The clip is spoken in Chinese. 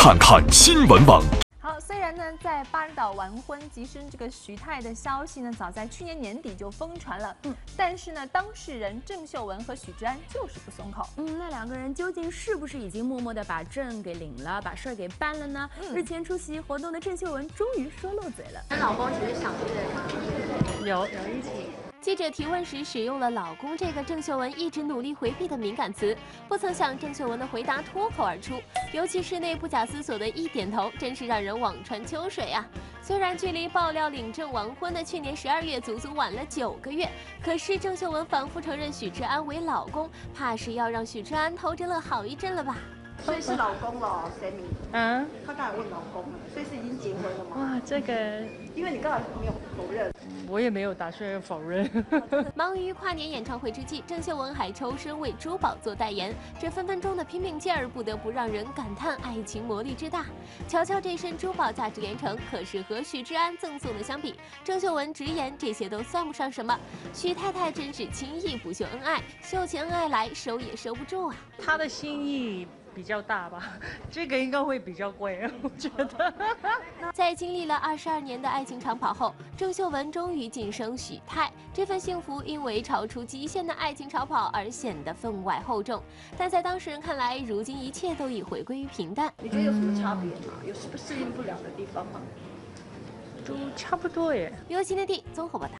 看看新闻网。 好，虽然呢，在巴厘岛完婚跻身这个徐太的消息呢，早在去年年底就疯传了。但是呢，当事人郑秀文和许志安就是不松口。 那两个人究竟是不是已经默默地把证给领了，把事儿给办了呢？日前出席活动的郑秀文终于说漏嘴了。 跟老公其实想别人吗？ 有一起。 记者提问时使用了“老公”这个郑秀文一直努力回避的敏感词，不曾想郑秀文的回答脱口而出，尤其是那不假思索的一点头，真是让人望穿秋水啊！虽然距离爆料领证完婚的去年12月足足晚了9个月，可是郑秀文反复承认许志安为老公，怕是要让许志安偷着乐好一阵了吧？ 所以是老公了，Sammy。 啊？ 他刚才问老公了，所以是已经结婚了吗？ 哇，这个， 因为你刚才没有否认。 我也没有打算否认。 忙于跨年演唱会之际，郑秀文还抽身为珠宝做代言，这分分钟的拼命劲儿，不得不让人感叹爱情魔力之大。瞧瞧这身珠宝价值连城，可是和许志安赠送的相比，郑秀文直言这些都算不上什么。许太太真是轻易不秀恩爱，秀起恩爱来收也收不住啊。 他的心意比较大吧，这个应该会比较贵，我觉得。 在经历了22年的爱情长跑后，郑秀文终于晋升许太，这份幸福因为超出极限的爱情长跑而显得分外厚重。但在当事人看来，如今一切都已回归于平淡。 你觉得有什么差别吗？有适应不了的地方吗？ 都差不多耶。 由新天地综合报道。